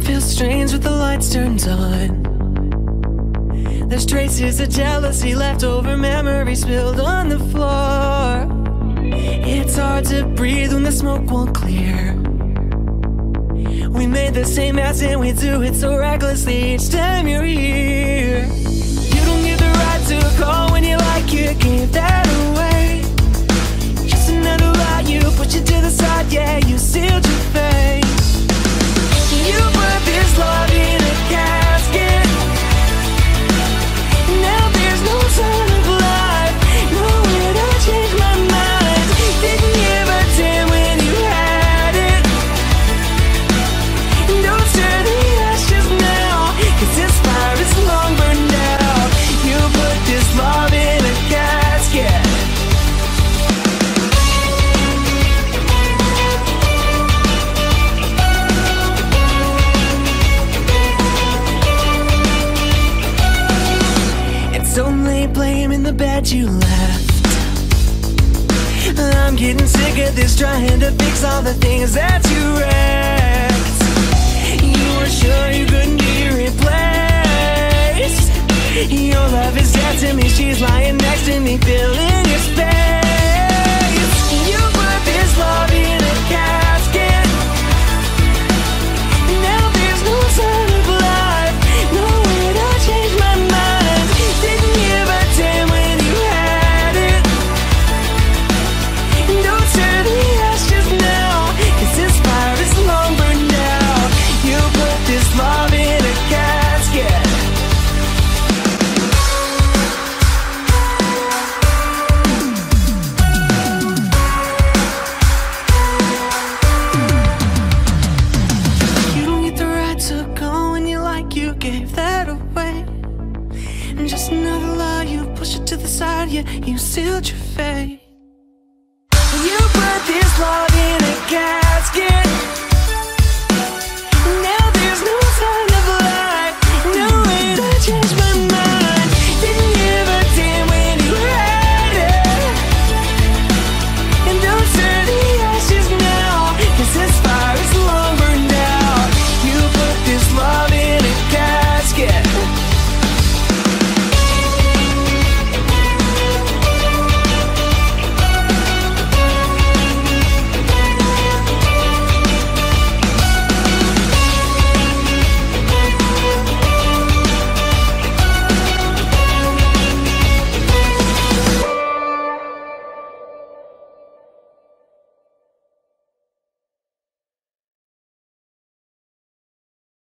feels strange with the lights turned on. There's traces of jealousy, leftover memories spilled on the floor. It's hard to breathe when the smoke won't clear. We made the same mess and we do it so recklessly each time you're here. You don't get the right to call when you like you gave that away. Just another lie, you push it to the side, yeah, you sealed your fate. You put this love in a casket. Now there's no sign of life, nowhere to change my mind. Didn't give a damn when you had it. Don't stir the ashes now, 'cause this fire is long burned out. You put this love in a casket. It's only blaming the bed you left. I'm getting sick of this, trying to fix all the things that you wrecked. You were sure you couldn't be replaced. Your love is dead to me, she's lying next to me, filling your space. You put this love in a casket. Now there's no sign of life, nowhere to change my mind. Didn't give a damn when you had it. Don't stir the ashes now, 'cause this fire is long burned out. You put this love in a casket. You don't get the right to go when you like you gave that away. And just another lie, you push it to the side, yeah, you sealed your fate. You put this love in a casket.